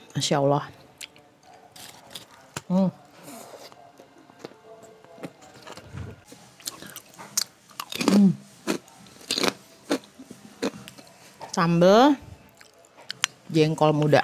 Masya Allah. Hmm. Sambal jengkol muda.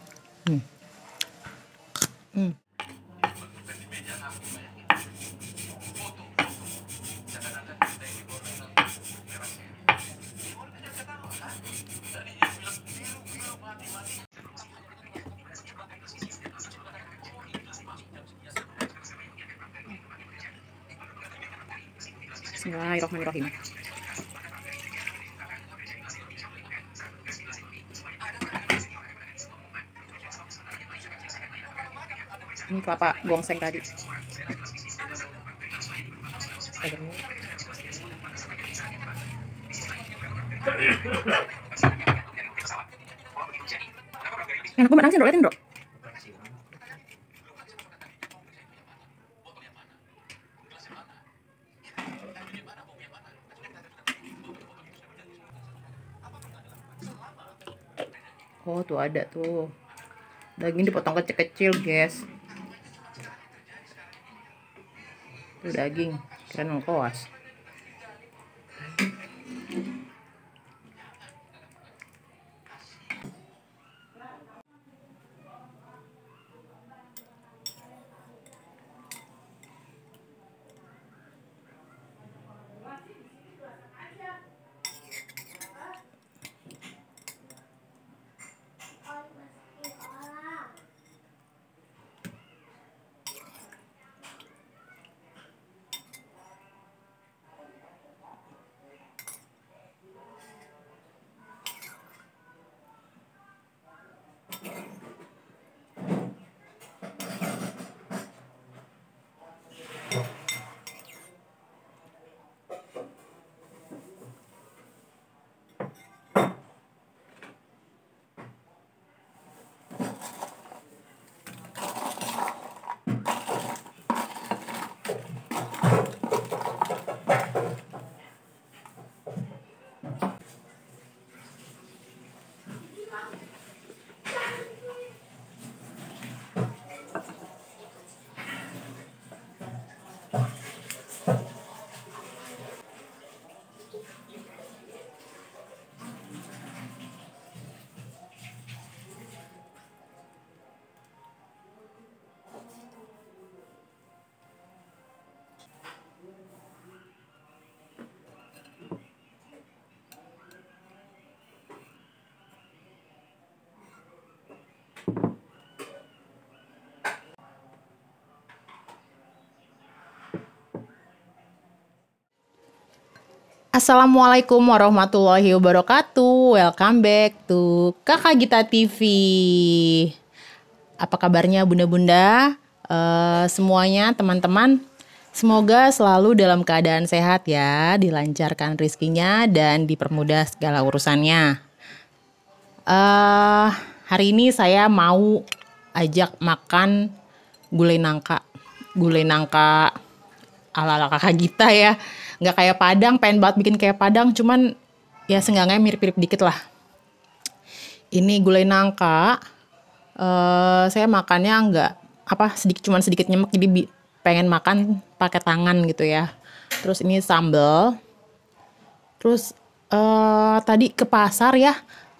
Bismillahirrahmanirrahim. Ini kelapa gongseng tadi. Enak banget nasi, Bro. Liatin, Bro. Oh, tuh ada tuh. Daging dipotong kecil-kecil, guys. Tuh daging, keren lengkoas. Assalamualaikum warahmatullahi wabarakatuh. Welcome back to Kakak Gita TV. Apa kabarnya bunda-bunda? Semuanya teman-teman. Semoga selalu dalam keadaan sehat ya, dilancarkan rezekinya dan dipermudah segala urusannya. Hari ini saya mau ajak makan gulai nangka. Gulai nangka ala-ala Kakak Gita ya. Nggak kayak Padang, pengen banget bikin kayak Padang, cuman ya seenggaknya mirip-mirip dikit lah. Ini gulai nangka, saya makannya nggak cuman sedikit nyemek, jadi pengen makan pakai tangan gitu ya. Terus ini sambal. Terus tadi ke pasar ya,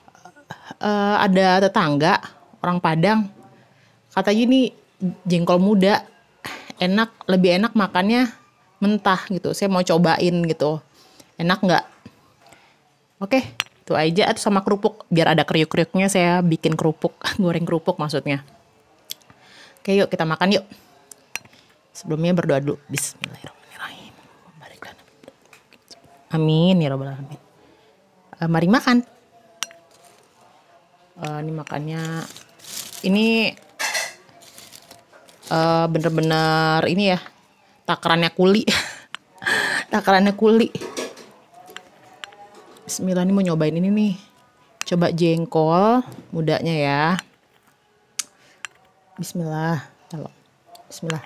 ada tetangga orang Padang, katanya ini jengkol muda enak, lebih enak makannya mentah gitu. Saya mau cobain gitu, enak nggak? Oke, itu aja. Atau sama kerupuk, biar ada kriuk-kriuknya saya bikin kerupuk. Goreng kerupuk maksudnya. Oke, yuk kita makan yuk. Sebelumnya berdoa dulu. Bismillahirrahmanirrahim. Amin ya rabbal alamin. Mari makan. Ini makannya, ini bener-bener ini ya, takarannya kuli. Takarannya kuli. Bismillah, ini mau nyobain ini nih. Coba jengkol mudanya ya. Bismillah. Halo. Bismillah.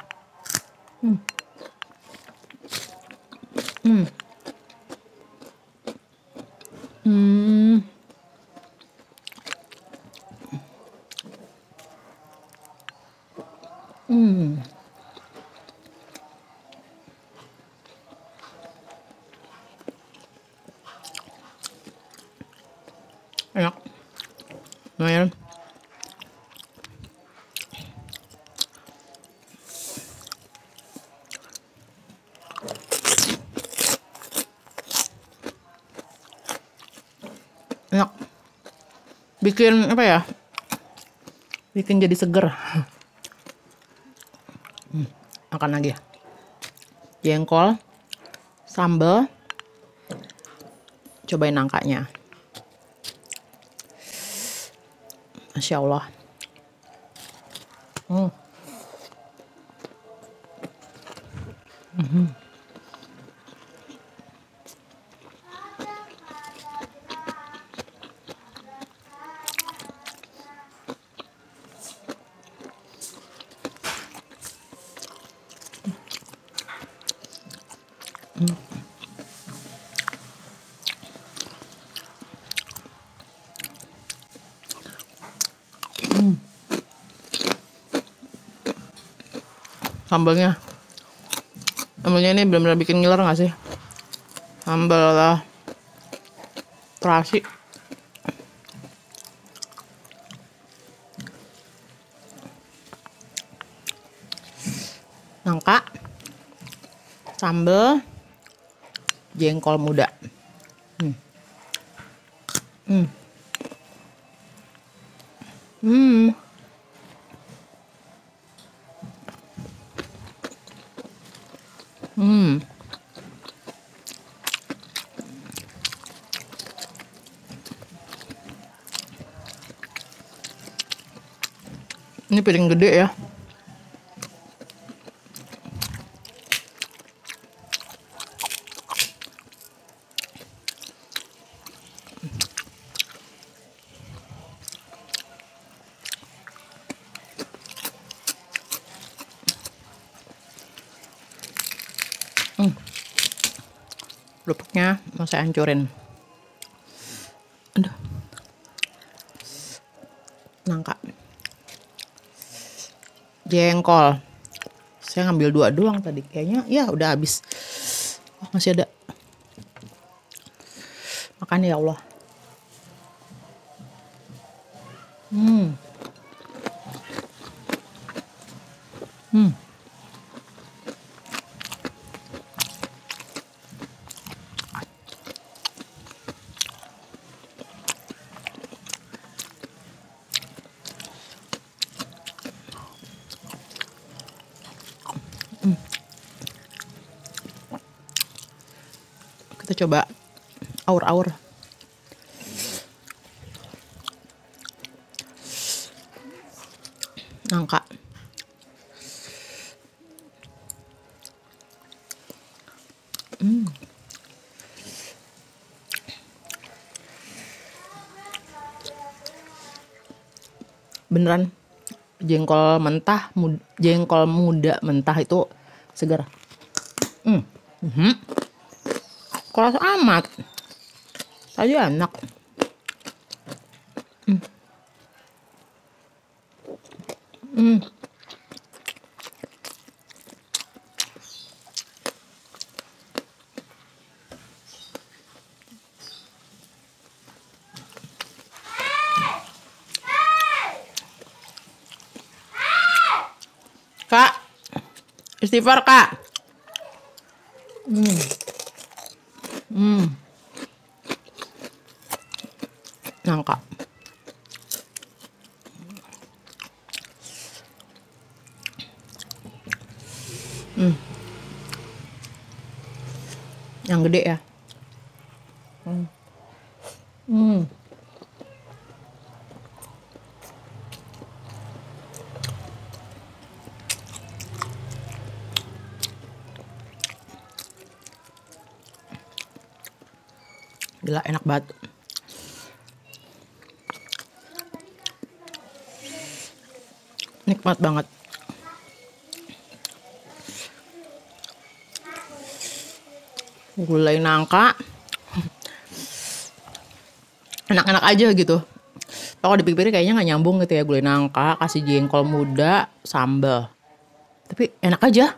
Hmm. Enak. Lumayan. Enak. Bikin apa ya? Bikin jadi seger. Makan lagi. Jengkol, sambal. Cobain nangkanya. Masya Allah. Sambalnya ini benar-benar bikin ngiler nggak sih? Sambal lah terasi. Nangka, sambal, jengkol muda. Ini piring gede ya. Kerupuknya mau saya hancurin. Aduh. Nangka. Jengkol. Saya ngambil 2 doang tadi. Kayaknya ya udah habis. Oh, masih ada. Makan ya Allah. Kita coba aur-aur. Nangka. Beneran jengkol mentah, jengkol muda mentah itu segar. Keras amat. Tadi enak. Kak, istighfar Kak. Nangka. Yang gede ya. Gila, enak banget. Nikmat banget. Gulai nangka. Enak-enak aja gitu. Kalau dipikir kayaknya nggak nyambung gitu ya, gulai nangka, kasih jengkol muda, sambal. Tapi enak aja.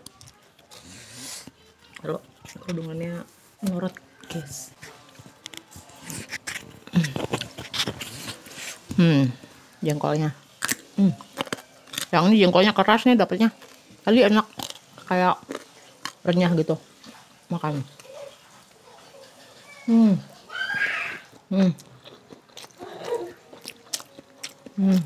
Kalau kerudungannya ngorot, guys. Jengkolnya. Yang ini jengkolnya keras nih dapetnya. Tadi enak, kayak renyah gitu. Makan. Hmm. Hmm. Hmm.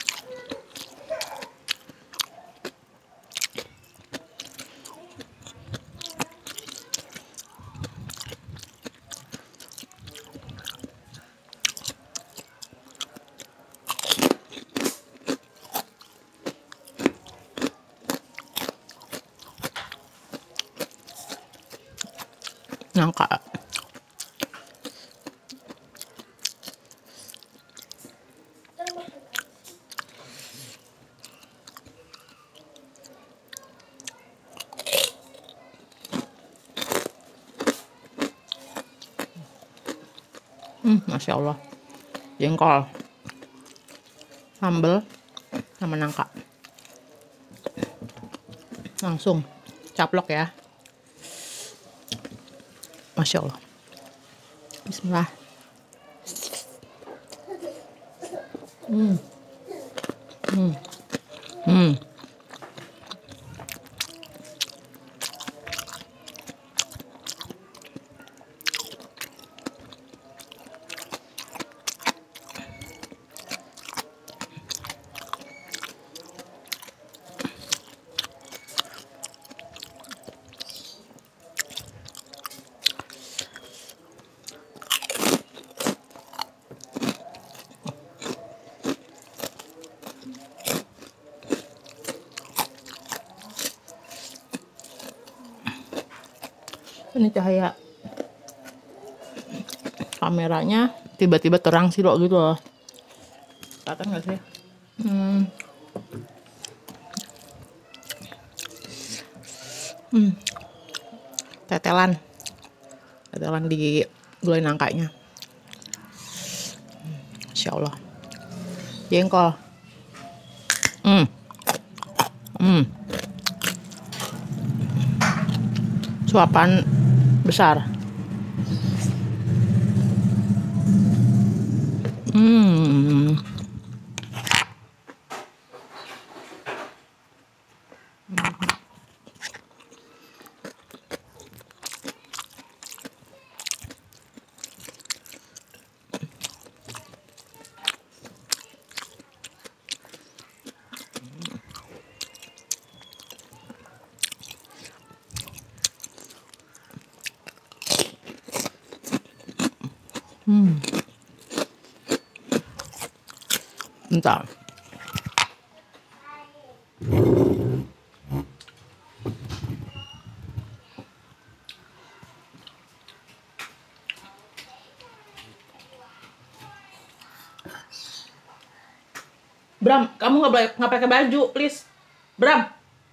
Nangka. Masya Allah. Jengkol, sambal, sama nangka. Langsung caplok ya. Masya Allah. Bismillah. Ini cahaya kameranya tiba-tiba terang sih loh gitu loh. Kelihatan nggak sih? Tetelan di gulai nangkanya. Masya Allah. Jengkol. Suapan besar. Bentar. Bram, kamu nggak pakai baju, please. Bram.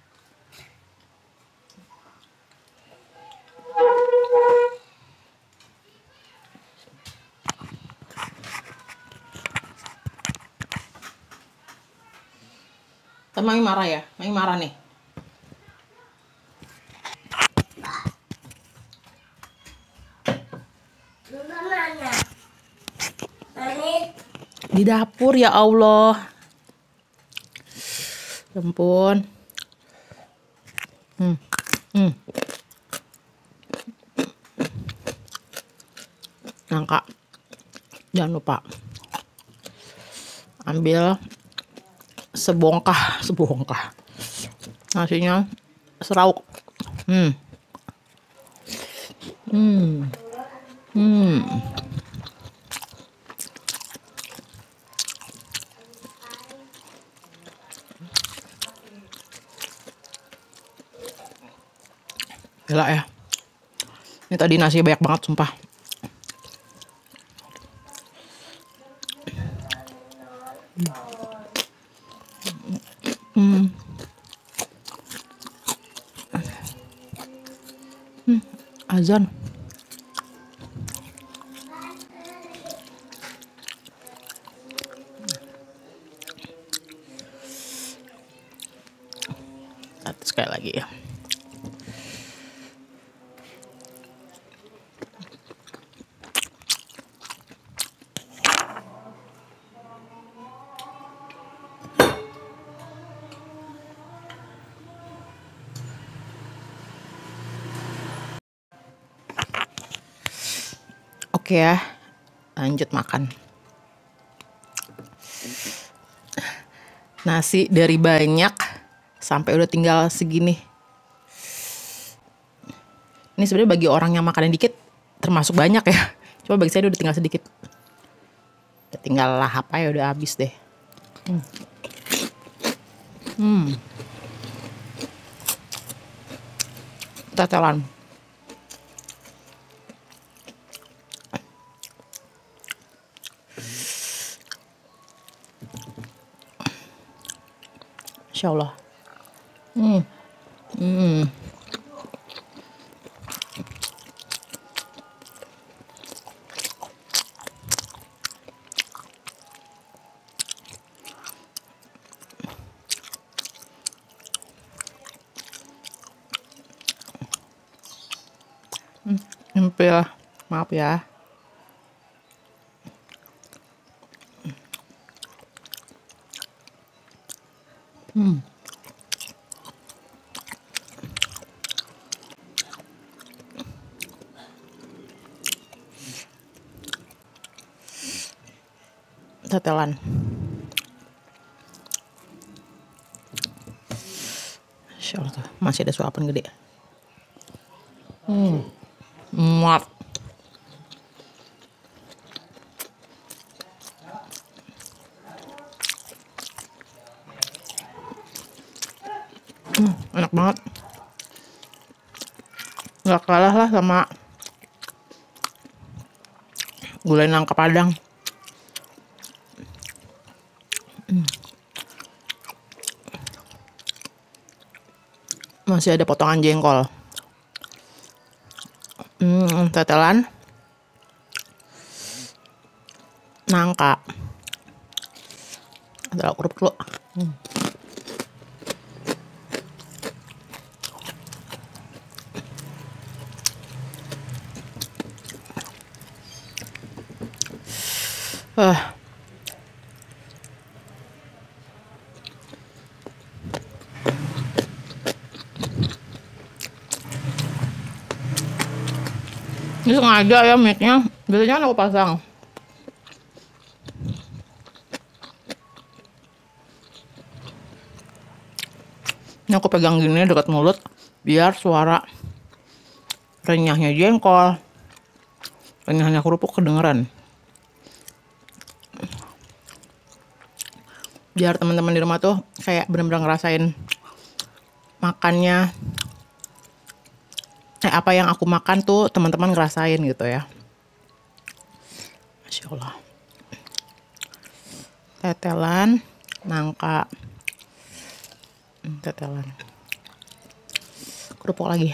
Mami marah ya? Mami marah nih. Di dapur ya Allah. Ya ampun. Nangka. Jangan lupa. Ambil sebongkah. Nasinya serauk. Gila ya. Ini tadi nasi banyak banget sumpah. Azan. Sekali lagi ya. Oke ya, lanjut makan. Nasi dari banyak sampai udah tinggal segini. Ini sebenarnya bagi orang yang makannya dikit termasuk banyak ya. Coba bagi saya udah tinggal sedikit. Udah tinggal lahap aja udah habis deh. Tetelan. Insya Allah. Nyempil, maaf ya. Tetelan. Insya Allah tuh, masih ada suapan gede. Muat. Enak banget. Gak kalah lah sama gulai nangka Padang. Masih ada potongan jengkol. Tetelan. Nangka. Ada kerupuk dulu. Ini sengaja ya mic-nya. Biasanya kan aku pasang. Ini aku pegang gini dekat mulut biar suara renyahnya jengkol, renyahnya kerupuk kedengeran. Biar teman-teman di rumah tuh kayak bener-bener ngerasain makannya. Apa yang aku makan tuh teman-teman ngerasain gitu ya. Masya Allah. Tetelan, nangka. Tetelan. Kerupuk lagi.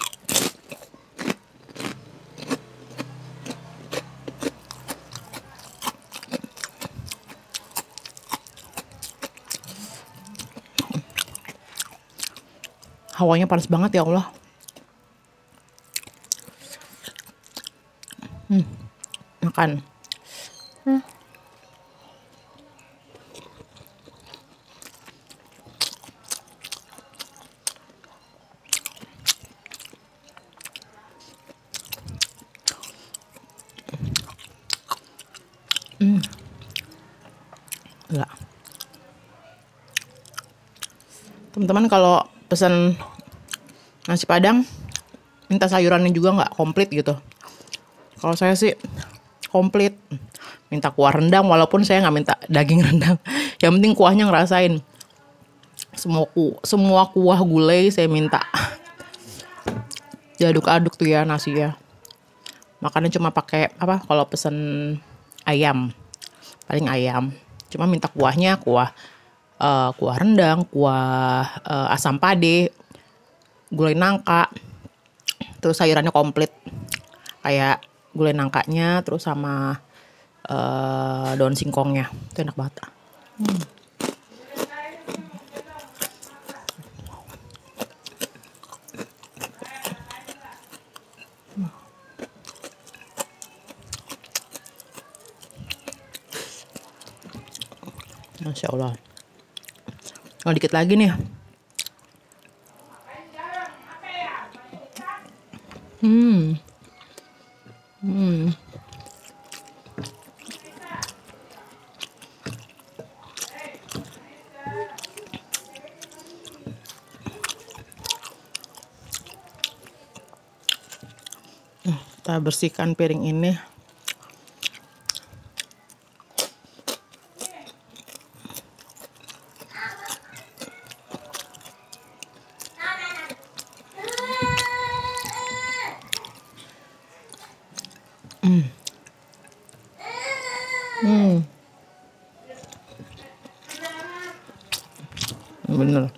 Hawanya panas banget ya Allah. Makan. Enggak. Teman-teman kalau pesan nasi Padang minta sayurannya juga nggak komplit gitu. Kalau saya sih komplit, minta kuah rendang walaupun saya nggak minta daging rendang. Yang penting kuahnya ngerasain. Semua kuah gulai saya minta. Diaduk-aduk tuh ya nasi ya. Makannya cuma pakai apa? Kalau pesen ayam, paling ayam. Cuma minta kuahnya kuah rendang, kuah asam pade, gulai nangka, terus sayurannya komplit. Kayak gulai nangkanya, terus sama daun singkongnya. Itu enak banget. Masya Allah. Oh, dikit lagi nih. Hmm. Hmm. Kita bersihkan piring ini. Bener.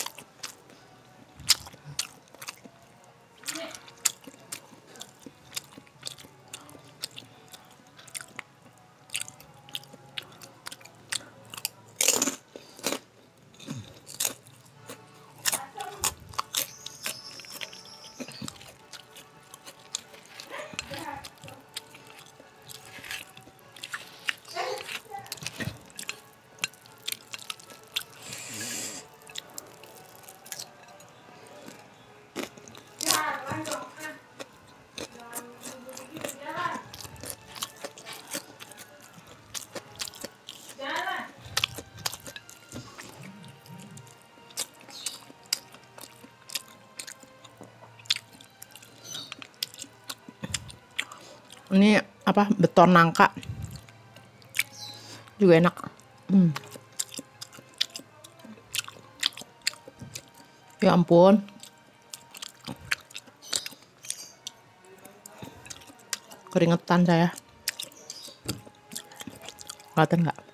Ini apa, beton nangka juga enak. Ya ampun, keringetan saya. Kelihatan nggak?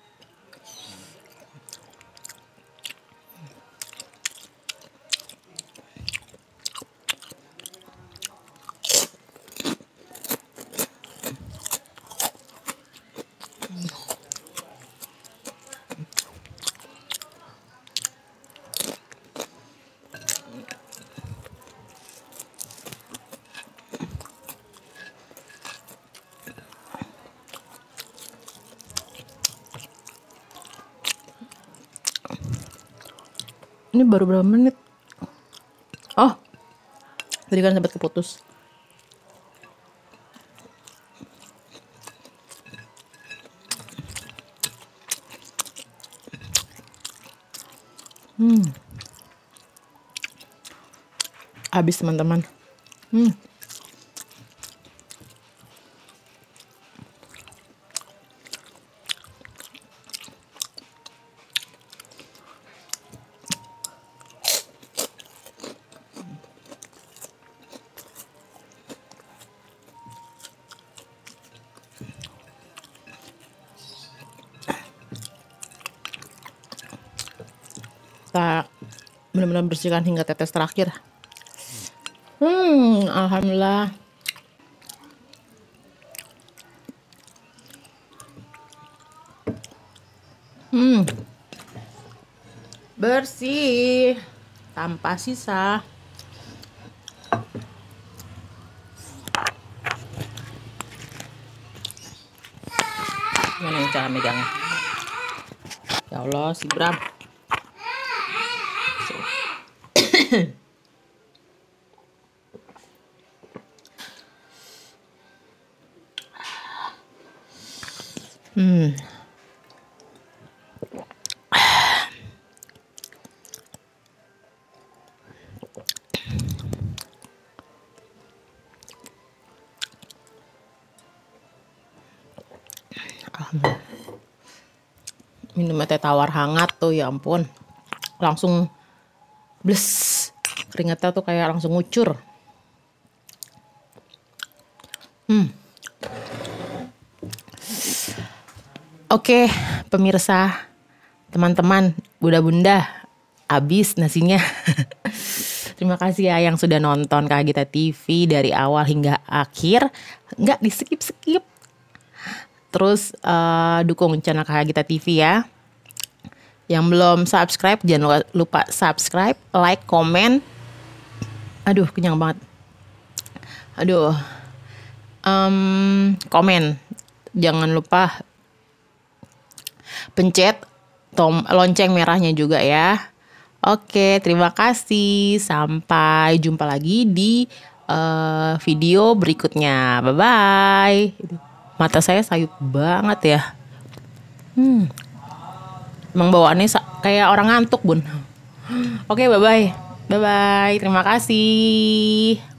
Ini baru berapa menit? Oh, tadi kan sempat keputus. Habis teman-teman. Kita benar-benar bersihkan hingga tetes terakhir. Alhamdulillah. Bersih tanpa sisa. Gimana nih cara megangnya? Ya Allah, si Bram. Minum teh tawar hangat tuh, ya ampun, langsung bles, keringetnya tuh kayak langsung ngucur. Oke, pemirsa, teman-teman, bunda-bunda, habis nasinya. Terima kasih ya yang sudah nonton Kak Gita TV dari awal hingga akhir. Nggak di skip-skip. Terus dukung channel Kak Gita TV ya. Yang belum subscribe, jangan lupa subscribe, like, komen. Aduh, kenyang banget. Aduh. Komen. Jangan lupa pencet lonceng merahnya juga ya. Oke, terima kasih. Sampai jumpa lagi di video berikutnya. Bye-bye. Mata saya sayup banget ya. Emang bawaannya kayak orang ngantuk, Bun. Oke, bye-bye. Bye-bye. Terima kasih.